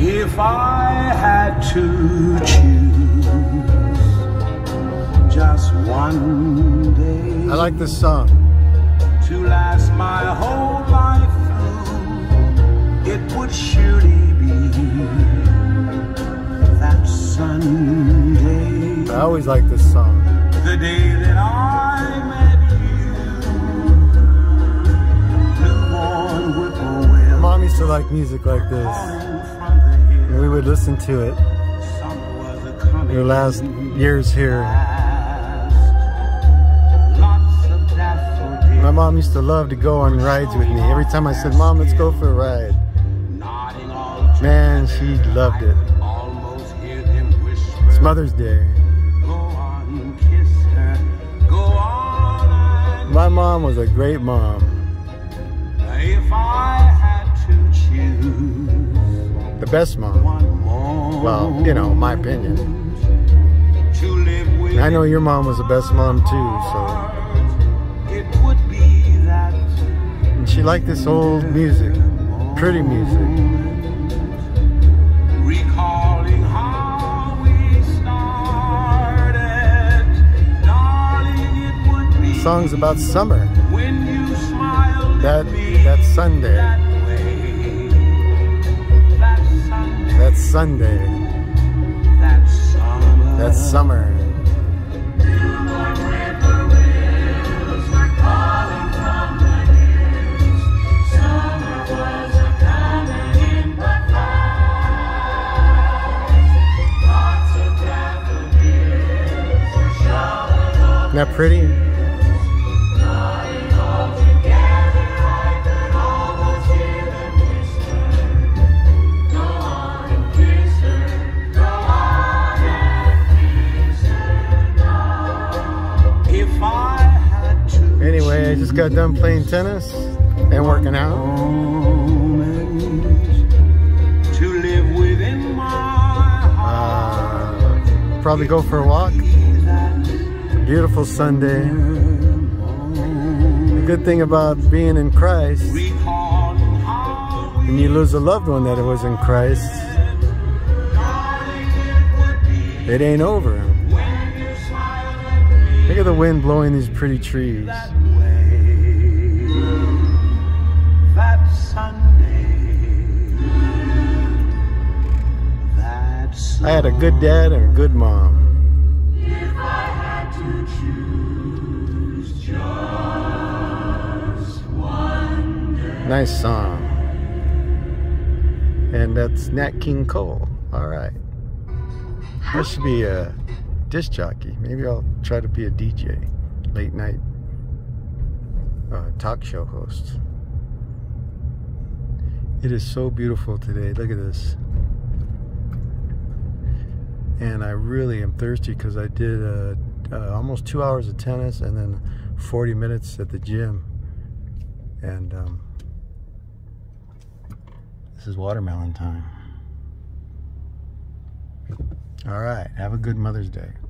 If I had to choose just one day, I like this song. To last my whole life through, it would surely be that Sunday. I always like this song. The day that I met you, newborn whippoorwill. Mom used to like music like this. And we would listen to it in the last years here. My mom used to love to go on rides with me. Every time I said, Mom, let's go for a ride. Man, she loved it. It's Mother's Day. My mom was a great mom. If I had to choose the best mom. Well, you know, my opinion. And I know your mom was the best mom too, so. And she liked this old music, pretty music. Recalling how we started, darling, it would be Songs about summer. when you smiled That Sunday. That Sunday. That summer. Isn't that pretty? Anyway, I just got done playing tennis and working out. Probably go for a walk. Beautiful Sunday. The good thing about being in Christ, when you lose a loved one that was in Christ, it ain't over. Look at the wind blowing these pretty trees. I had a good dad and a good mom. If I had to choose just one day. Nice song. And that's Nat King Cole. Alright. I should be a disc jockey. Maybe I'll try to be a DJ. Late night talk show host. It is so beautiful today. Look at this. And I really am thirsty because I did almost 2 hours of tennis and then 40 minutes at the gym. And this is watermelon time. All right, have a good Mother's Day.